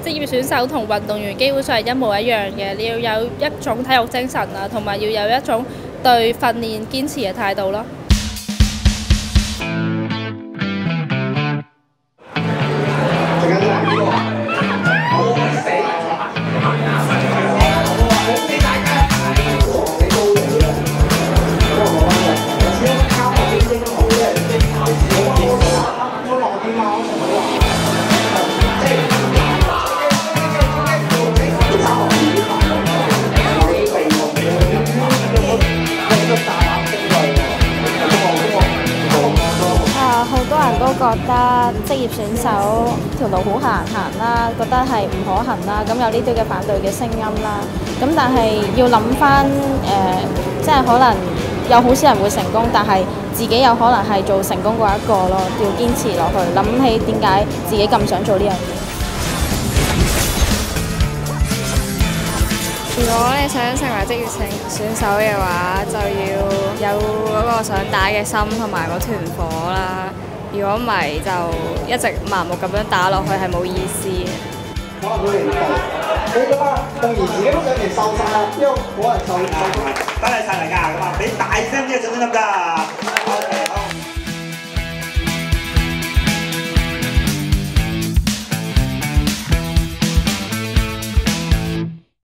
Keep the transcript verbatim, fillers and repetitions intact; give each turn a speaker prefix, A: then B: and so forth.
A: 職業選手同運動員基本上係一模一樣嘅，你要有一種體育精神啊，同埋要有一種對訓練堅持嘅態度咯。
B: 好多人都覺得職業選手條路好難行啦，覺得係唔可行啦，咁有呢啲嘅反對嘅聲音啦。咁但係要諗翻誒，即係可能有好少人會成功，但係自己有可能係做成功嗰一個咯，要堅持落去，諗起點解自己咁想做呢樣嘢。
C: 如果你想成為職業選手嘅話，就要有嗰個想打嘅心同埋個團火啦。如果唔係，就一直盲目咁樣打落去係冇意思嘅。
D: 可能佢哋你覺得動員自己都想嚟受曬啦，因為冇人受受。多謝晒大家，咁啊，俾大聲啲嘅掌聲得唔得？